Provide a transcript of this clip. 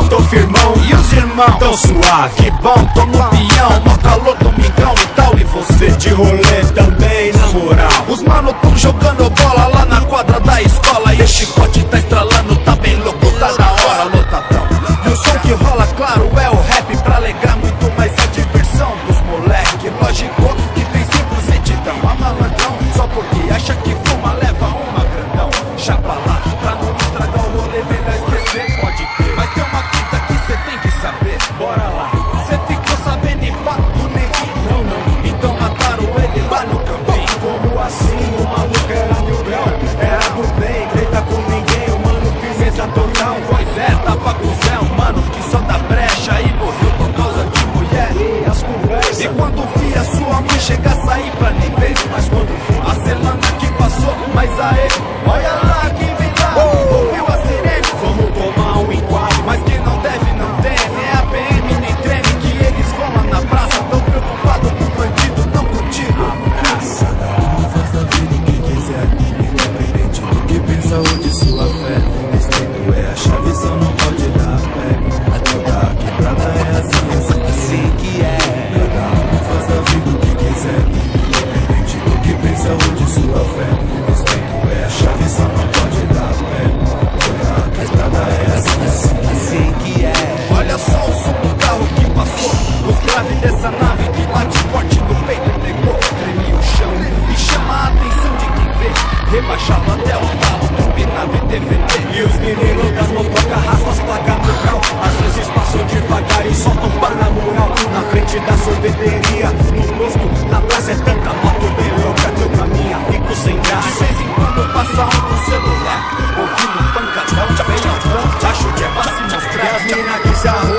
tô firmão e os irmãos tão suave. Que bom, tô no peão, mó calor, domingão e tal. E você de rolê também, na moral. Os mano tão jogando bola lá na quadra da escola. E o chicote tá estralando, tá bem louco, tá da hora, lotadão. E o som que rola, claro, é o rap pra alegrar muito mais a diversão dos moleque. Lógico que tem sempre os retidão, a malandrão, só porque acha que fuma, leva uma grandão. Chapa lá, pra não estragar o rolê, melhor esquecer, pode crer. Mas tem uma fita que cê tem que saber, bora lá. Cê ficou sabendo e pá, do neguinho, não, não. Então mataram ele lá no campinho. Como assim? O maluco era mil grau, era do bem, treta com ninguém, o mano firmeza total. Pois é, tava com o Zé, um mano que só dá brecha e morreu por causa de mulher. E as conversas, E quando via sua mãe chegar a sair pra nem ver, mas quando a semana que passou, mas aê, olha lá quem vem lá, ouviu a sirene, vamos tomar um enquadro. mas quem não deve não teme, é a PM nem treme, que eles vão lá na praça, tão preocupados com o bandido, não contigo. Cada um faz da vida o que quiser, independente do que pensa ou de sua fé. Respeito é a chave, só não pode dar pé. A toda quebrada é assim que é. Cada um faz da vida o que quiser, independente do que pensa ou de sua fé. Respeito é a chave, só não pode dar pé. Toda quebrada é assim que é. Olha só o som do carro que passou, os graves dessa nave que bate forte no peito, pegou, treme o chão e chama a atenção de quem vê, rebaixado até o talo, turbinado e DVD. E os meninos das motocas raspam as placas no grau. Às vezes passam devagar e soltam pá na moral. Na frente da sorveteria, no posto, na praça é tanta moto bem louca que eu caminho, fico sem De graça. vez em quando passa um com celular, ouvindo pancadão, acho que é pra se E as mostrar. mina que se arruma